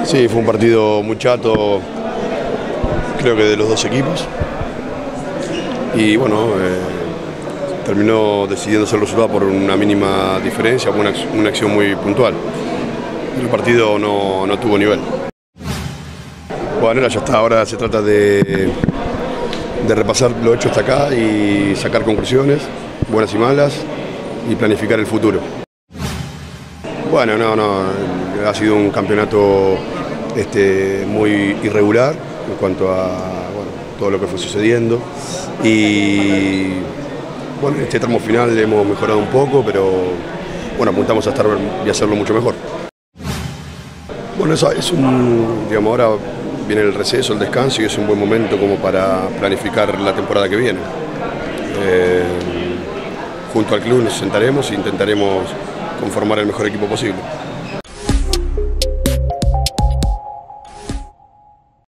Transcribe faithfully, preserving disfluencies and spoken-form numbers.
Sí, fue un partido muy chato, creo que de los dos equipos. Y bueno, eh, terminó decidiéndose el resultado por una mínima diferencia, una, una acción muy puntual. El partido no, no tuvo nivel. Bueno, ya está, ahora se trata de, de repasar lo hecho hasta acá y sacar conclusiones, buenas y malas, y planificar el futuro. Bueno, no, no, ha sido un campeonato este, muy irregular en cuanto a bueno, todo lo que fue sucediendo. Y bueno, en este tramo final hemos mejorado un poco, pero bueno, apuntamos a estar y hacerlo mucho mejor. Bueno, eso es un, digamos, ahora viene el receso, el descanso y es un buen momento como para planificar la temporada que viene. Eh, junto al club nos sentaremos e intentaremos conformar el mejor equipo posible.